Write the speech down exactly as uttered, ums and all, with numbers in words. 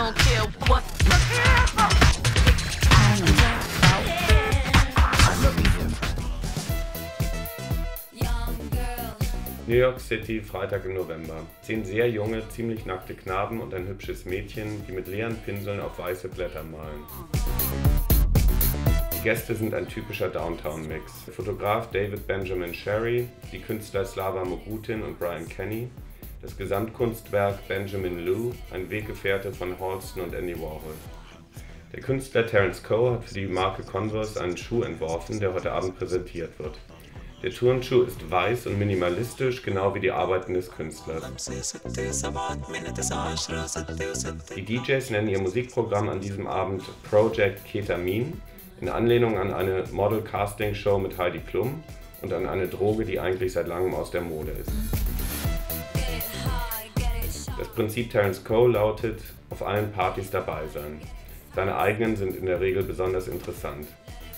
don't care what. New York City, Freitag im November. Zehn sehr junge, ziemlich nackte Knaben und ein hübsches Mädchen, die mit leeren Pinseln auf weiße Blätter malen. Die Gäste sind ein typischer Downtown-Mix. Der Fotograf David Benjamin Sherry, die Künstler Slava Mogutin und Brian Kenny, das Gesamtkunstwerk Benjamin Liu, ein Weggefährte von Halston und Andy Warhol. Der Künstler Terence Koh hat für die Marke Converse einen Schuh entworfen, der heute Abend präsentiert wird. Der Turnschuh ist weiß und minimalistisch, genau wie die Arbeiten des Künstlers. Die D Js nennen ihr Musikprogramm an diesem Abend Project Ketamin, in Anlehnung an eine Model-Casting-Show mit Heidi Klum und an eine Droge, die eigentlich seit langem aus der Mode ist. Das Prinzip Terence Koh lautet, auf allen Partys dabei sein. Seine eigenen sind in der Regel besonders interessant.